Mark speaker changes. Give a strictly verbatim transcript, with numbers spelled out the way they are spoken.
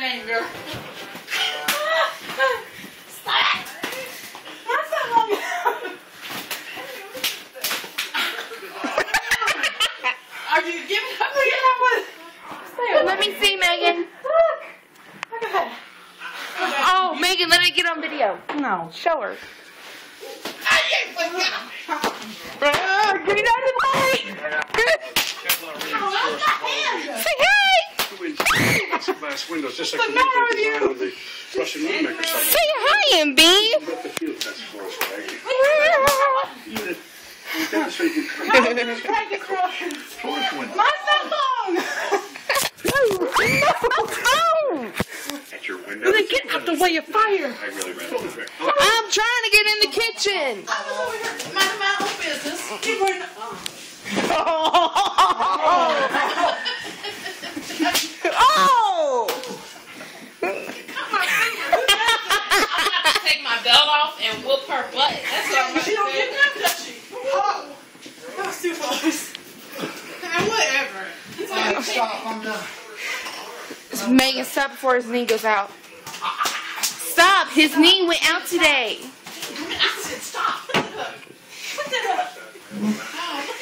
Speaker 1: anger.
Speaker 2: Stop. What's that long? Are you giving up?
Speaker 3: Let me see, Megan.
Speaker 2: Look. Look at that.
Speaker 3: Oh, Megan, let it get on video.
Speaker 2: No.
Speaker 3: Show her.
Speaker 2: I ain't forgot.
Speaker 3: Uh, get out of the way. Say hi.
Speaker 4: Glass windows, just like
Speaker 2: What's
Speaker 4: the
Speaker 2: the matter
Speaker 4: ones
Speaker 2: with
Speaker 4: they
Speaker 2: you?
Speaker 4: designed on the Russian moonmaker site.
Speaker 3: Say hi, M B.
Speaker 4: Let the field test for us, Maggie. You demonstrate the
Speaker 2: Practice runs.
Speaker 4: torch window
Speaker 2: My cell phone.
Speaker 4: at your window.
Speaker 3: Then get out the way of fire.
Speaker 4: I really ran out of there.
Speaker 3: I'm trying to get in the kitchen.
Speaker 2: I was over here minding my own business. You were in the...
Speaker 3: Oh!
Speaker 1: Take my belt off and whoop her butt. That's what I'm
Speaker 2: She don't
Speaker 1: saying.
Speaker 2: get nothing, does she? Oh. That was too close. And whatever.
Speaker 5: Stop, I'm done.
Speaker 3: Megan, stop before his knee goes out. Stop! His knee went out today.
Speaker 2: I said stop. Put that up. Put that up. Oh,